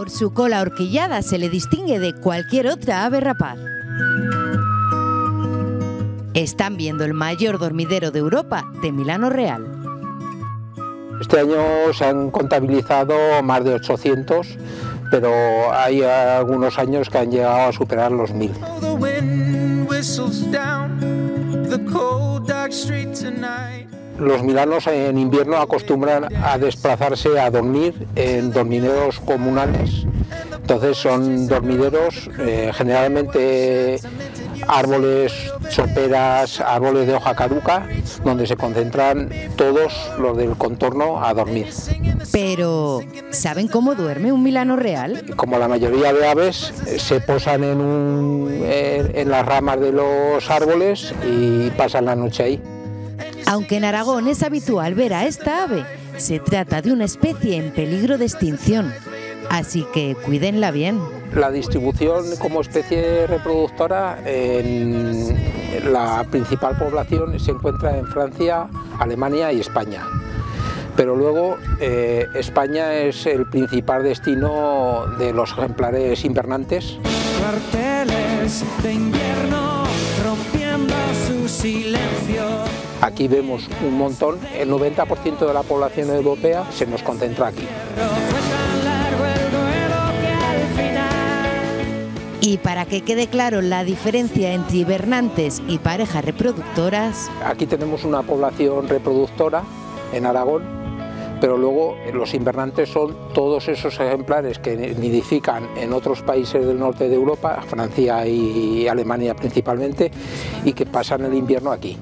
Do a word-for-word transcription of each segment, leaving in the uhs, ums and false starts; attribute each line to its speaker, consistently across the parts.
Speaker 1: Por su cola horquillada se le distingue de cualquier otra ave rapaz. Están viendo el mayor dormidero de Europa de Milano Real.
Speaker 2: Este año se han contabilizado más de ochocientos, pero hay algunos años que han llegado a superar los mil. Los milanos en invierno acostumbran a desplazarse a dormir en dormideros comunales. Entonces son dormideros eh, generalmente árboles, choperas, árboles de hoja caduca, donde se concentran todos los del contorno a dormir.
Speaker 1: Pero, ¿saben cómo duerme un milano real?
Speaker 2: Como la mayoría de aves, se posan en, un, en, en las ramas de los árboles y pasan la noche ahí.
Speaker 1: Aunque en Aragón es habitual ver a esta ave, se trata de una especie en peligro de extinción. Así que cuídenla bien.
Speaker 2: La distribución como especie reproductora, en la principal población se encuentra en Francia, Alemania y España. Pero luego eh, España es el principal destino de los ejemplares invernantes.
Speaker 3: Cuarteles de invierno rompiendo su silencio.
Speaker 2: Aquí vemos un montón, el noventa por ciento de la población europea se nos concentra aquí.
Speaker 1: Y para que quede claro la diferencia entre hibernantes y parejas reproductoras...
Speaker 2: Aquí tenemos una población reproductora en Aragón, pero luego los invernantes son todos esos ejemplares que nidifican en otros países del norte de Europa, Francia y Alemania principalmente, y que pasan el invierno aquí.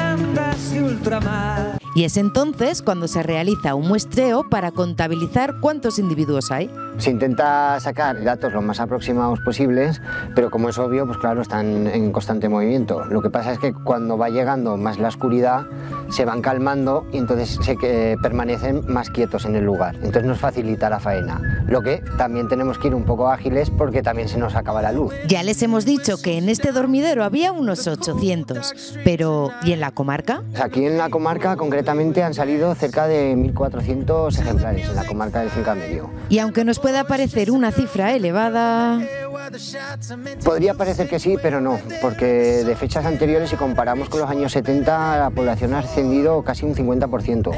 Speaker 1: Y es entonces cuando se realiza un muestreo para contabilizar cuántos individuos hay.
Speaker 4: Se intenta sacar datos lo más aproximados posibles, pero como es obvio, pues claro, están en constante movimiento. Lo que pasa es que cuando va llegando más la oscuridad, se van calmando y entonces se que permanecen más quietos en el lugar. Entonces nos facilita la faena. Lo que también tenemos que ir un poco ágiles porque también se nos acaba la luz.
Speaker 1: Ya les hemos dicho que en este dormidero había unos ochocientos, pero ¿y en la comarca?
Speaker 4: Aquí en la comarca concretamente han salido cerca de mil cuatrocientos ejemplares en la comarca del Cinca Medio.
Speaker 1: Y aunque nos pueda parecer una cifra elevada...
Speaker 4: Podría parecer que sí, pero no, porque de fechas anteriores, si comparamos con los años setenta, la población ha ascendido casi un cincuenta por ciento.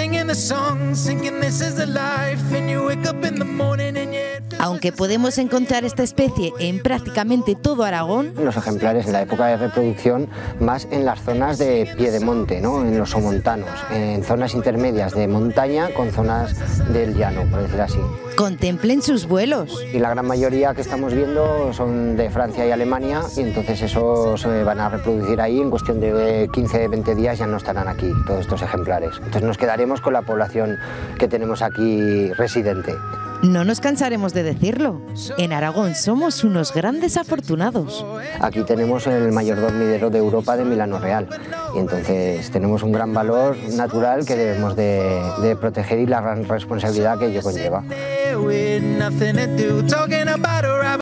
Speaker 1: Aunque podemos encontrar esta especie en prácticamente todo Aragón...
Speaker 4: Los ejemplares en la época de reproducción más en las zonas de piedemonte, ¿no? En los somontanos, en zonas intermedias de montaña con zonas del llano, por decir así.
Speaker 1: Contemplen sus vuelos.
Speaker 4: Y la gran mayoría que estamos viendo son de Francia y Alemania y entonces esos se van a reproducir ahí, en cuestión de quince a veinte días ya no estarán aquí todos estos ejemplares. Entonces nos quedaremos con la población que tenemos aquí residente.
Speaker 1: No nos cansaremos de decirlo, en Aragón somos unos grandes afortunados.
Speaker 4: Aquí tenemos el mayor dormidero de Europa de Milano Real y entonces tenemos un gran valor natural que debemos de, de proteger y la gran responsabilidad que ello conlleva.